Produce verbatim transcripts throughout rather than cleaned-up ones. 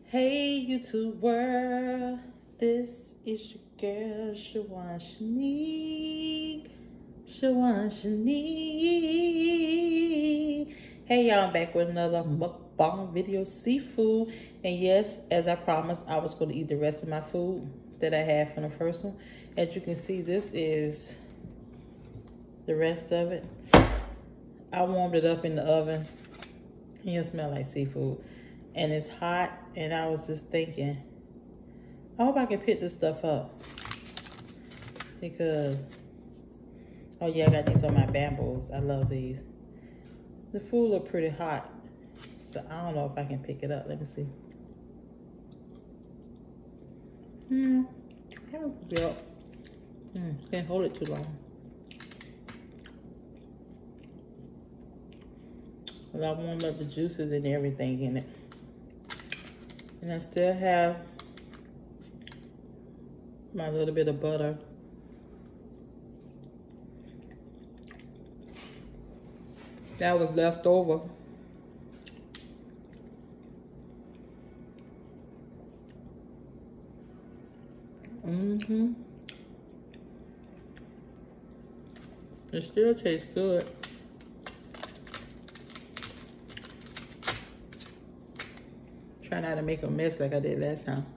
Hey YouTube world, this is your girl Shawan Shanique. Shawan Shanique. Hey y'all, I'm back with another mukbang video, seafood. And yes, as I promised, I was going to eat the rest of my food that I had from the first one. As you can see, this is the rest of it. I warmed it up in the oven. It smells like seafood. And it's hot, and I was just thinking, I hope I can pick this stuff up. Because, oh yeah, I got these on my bambos. I love these. The food look pretty hot. So I don't know if I can pick it up. Let me see. Hmm. I don't pick it up. Hmm. Can't hold it too long. But I warmed up the juices and everything in it. And I still have my little bit of butter. That was left over. Mm-hmm. It still tastes good. Try not to make a mess like I did last time.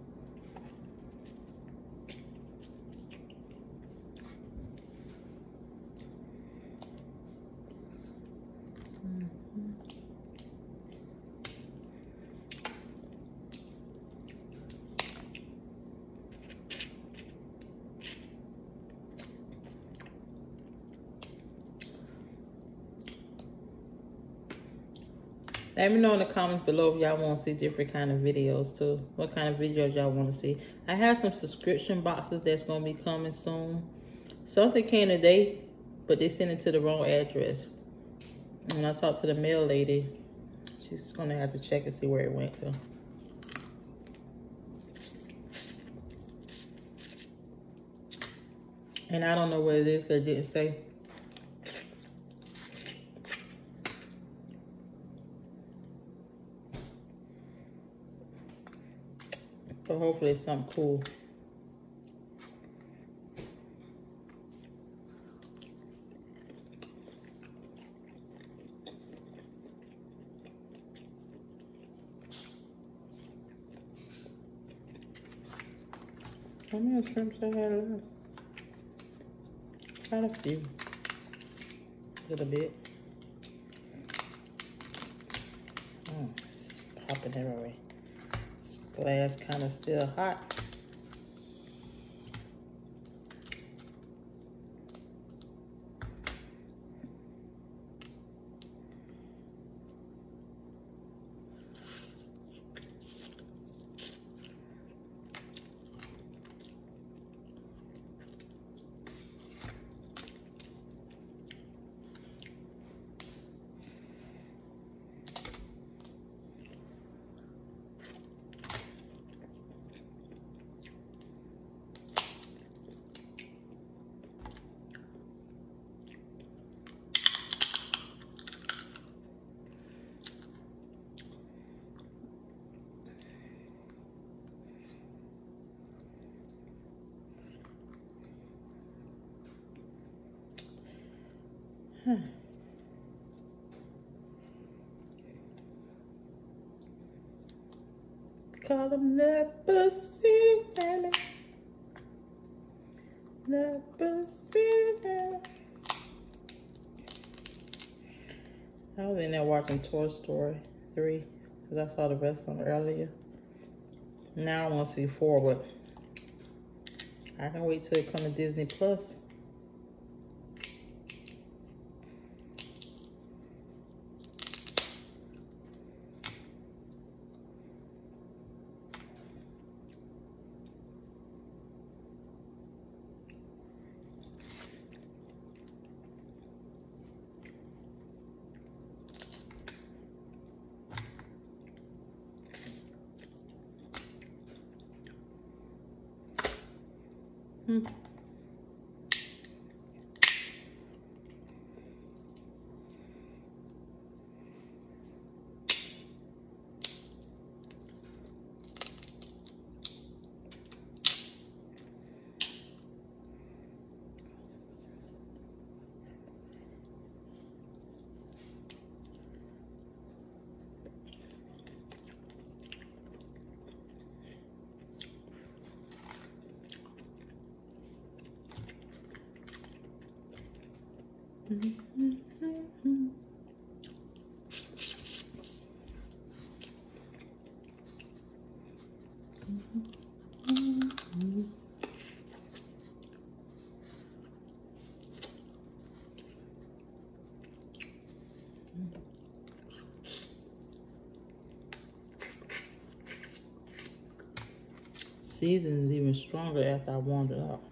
Let me know in the comments below if y'all want to see different kind of videos too. What kind of videos y'all want to see. I have some subscription boxes that's going to be coming soon. Something came today, but they sent it to the wrong address. When I talked to the mail lady, she's going to have to check and see where it went to. And I don't know what it is because it didn't say. But hopefully it's something cool. How many shrimps I had left? Quite a few. A little bit. Mm, it's popping everywhere. This glass kind of still hot. Huh. Call them Napa City, baby. Napa City, baby. I was in there watching Toy Story three because I saw the rest of them earlier. Now I want to see four, but I can wait till it comes to Disney Plus. Hmm. Season is even stronger after I warmed it up.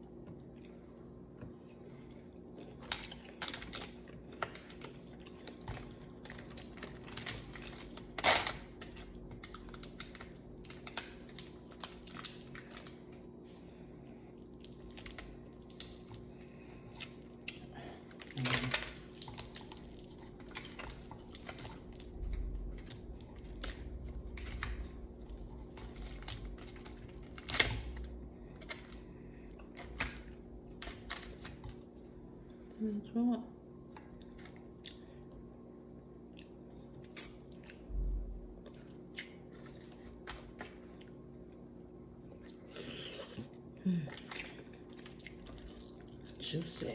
That's right. Mm. Juicy.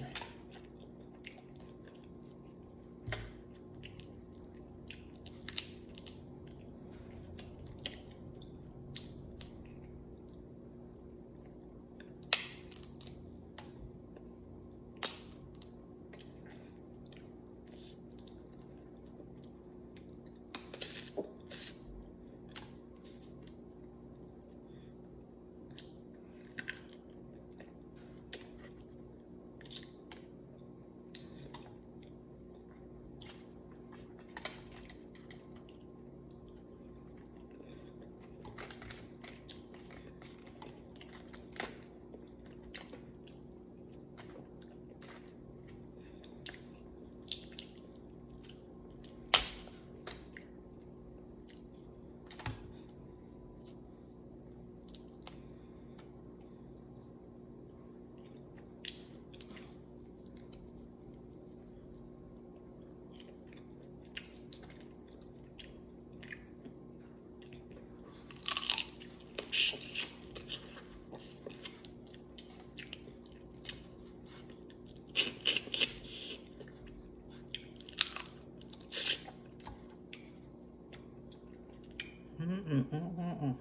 Mm-mm-mm-mm-mm.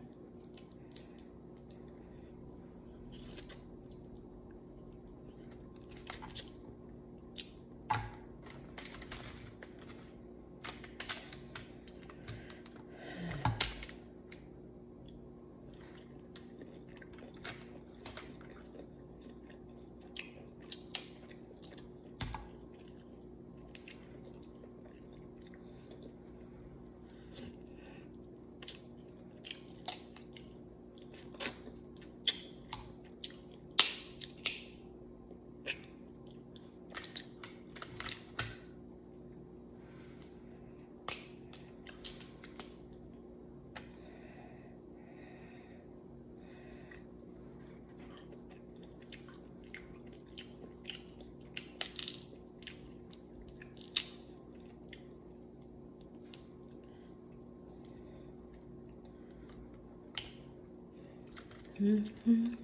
Mm-hmm.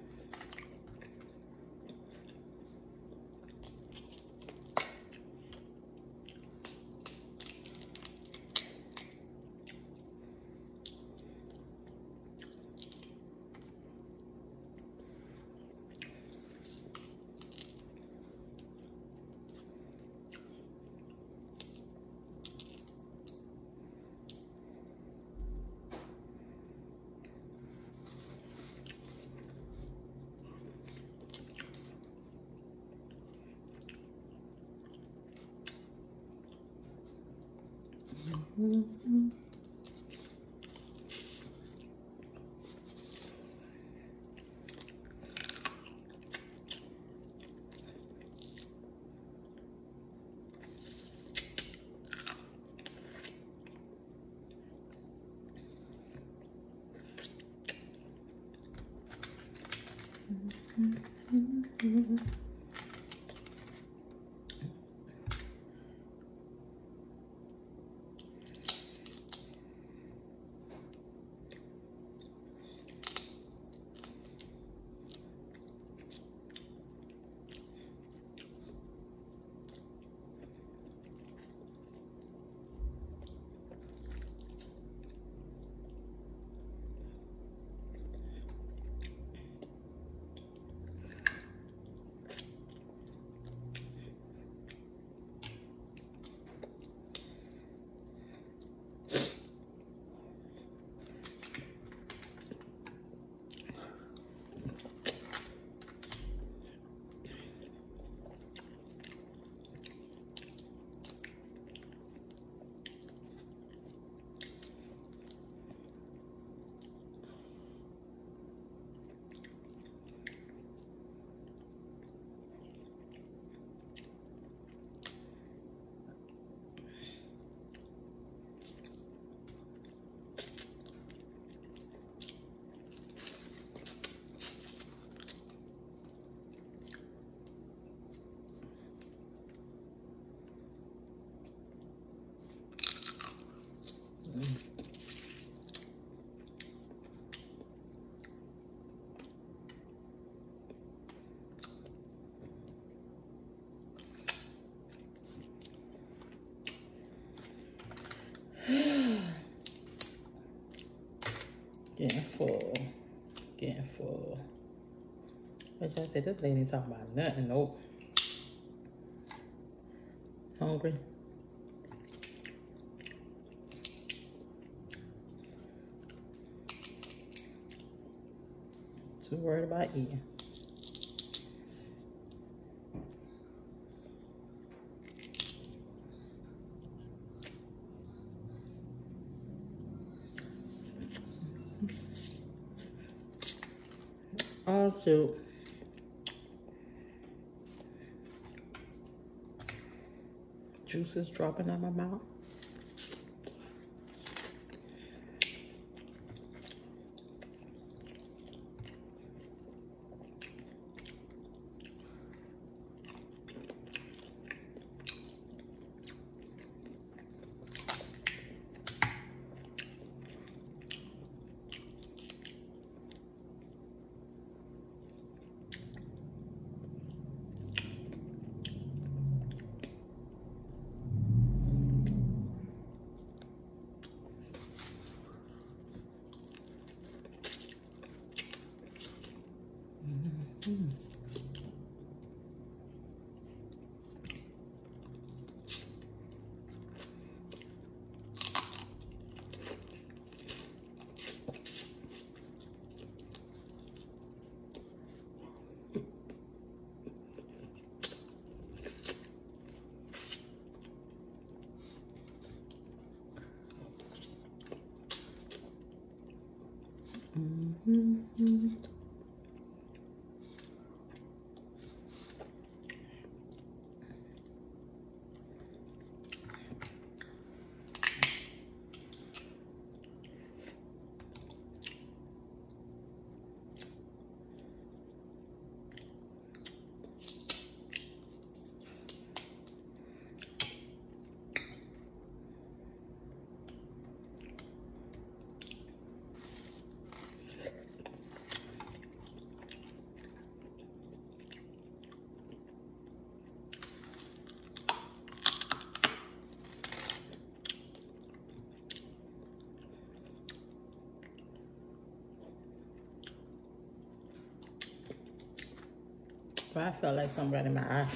Mm-hmm. Mm-hmm. Getting full. Getting full. But y'all said this lady ain't talking about nothing. Nope. Hungry. Too worried about eating. Oh shoot. Juice is dropping out my mouth. Mm. Mm-hmm. But I felt like something right in my eye.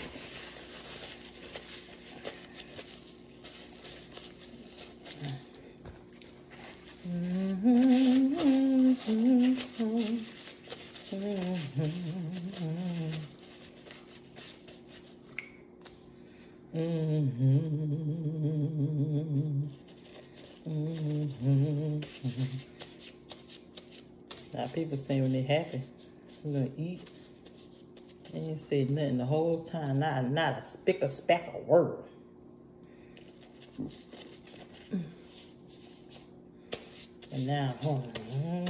Now people say when they're happy, they're gonna eat. They ain't said nothing the whole time, not not a spick or speck of word. And now, hold on.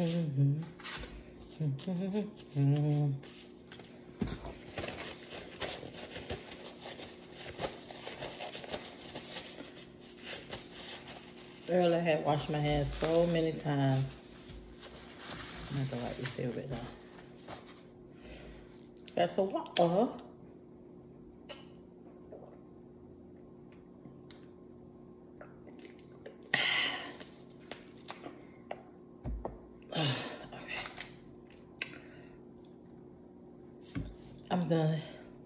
Earlier I had washed my hands so many times. I'm not gonna wipe this a little bit now. That's a water. I'm done.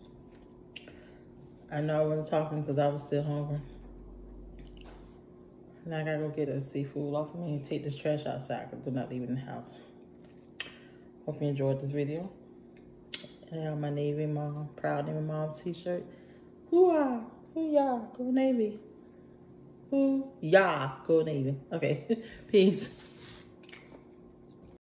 I know I wasn't talking because I was still hungry. Now I gotta go get a seafood off of me and take this trash outside because do not leave it in the house. Hope you enjoyed this video. And I have my Navy Mom, Proud Navy Mom t-shirt. Hoo-ah, hoo-yah, go Navy. Hoo-yah, go Navy. Okay, peace.